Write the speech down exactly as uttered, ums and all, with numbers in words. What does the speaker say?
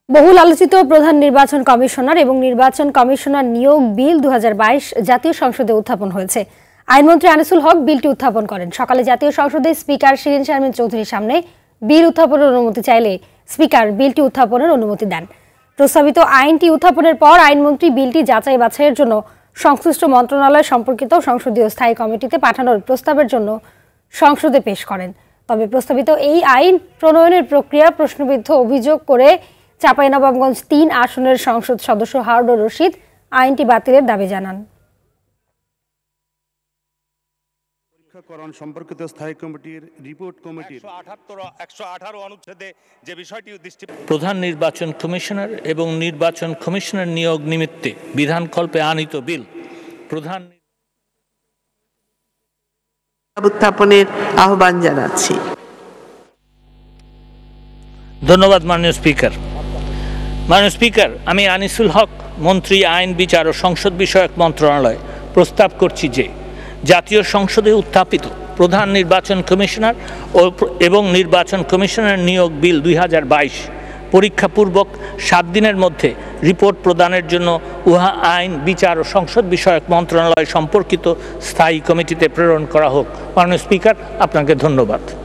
বহুল আলোচিত প্রধান নির্বাচন কমিশনার এবং নির্বাচন কমিশনার নিয়োগ বিল দুই হাজার বাইশ জাতীয় সংসদে উত্থাপন হয়েছে। আইনমন্ত্রী আনিসুল হক বিলটি উত্থাপন করেন। সকালে জাতীয় সংসদে স্পিকার শিরিন শারমিন চৌধুরীর সামনে বিল উত্থাপনের অনুমতি চাইলে স্পিকার বিলটি উত্থাপনের অনুমতি দেন। প্রস্তাবিত আইনটি উত্থাপনের পর আইনমন্ত্রী বিলটি যাচাই বাছাইয়ের জন্য সংশ্লিষ্ট মন্ত্রণালয় সম্পর্কিত সংসদীয় স্থায়ী কমিটিতে পাঠানোর প্রস্তাবের জন্য সংসদে পেশ করেন। তবে প্রস্তাবিত এই আইন প্রণয়নের প্রক্রিয়া প্রশ্নবিদ্ধ অভিযোগ করে চাঁপাইনবাবগঞ্জ তিন আসনের সংসদ সদস্য হারুনুর রশিদ আইনটি বাতিলের দাবি জানান। পরীক্ষাকরণ সম্পর্কিত স্থায়ী কমিটির রিপোর্ট কমিটির একশো আঠারো অনুচ্ছেদে যে বিষয়টি দৃষ্টি প্রধান নির্বাচন কমিশনার এবং নির্বাচন কমিশনার নিয়োগ নিমিত্তে বিধানকল্পে আনিত বিল প্রধান উত্থাপনের আহ্বান জানাচ্ছি। ধন্যবাদ মাননীয় স্পিকার। মাননীয় স্পিকার, আমি আনিসুল হক, মন্ত্রী আইন, বিচার ও সংসদ বিষয়ক মন্ত্রণালয় প্রস্তাব করছি যে জাতীয় সংসদে উত্থাপিত প্রধান নির্বাচন কমিশনার ও এবং নির্বাচন কমিশনার নিয়োগ বিল দুই হাজার বাইশ পরীক্ষাপূর্বক সাত দিনের মধ্যে রিপোর্ট প্রদানের জন্য উহা আইন, বিচার ও সংসদ বিষয়ক মন্ত্রণালয় সম্পর্কিত স্থায়ী কমিটিতে প্রেরণ করা হোক। মাননীয় স্পিকার, আপনাকে ধন্যবাদ।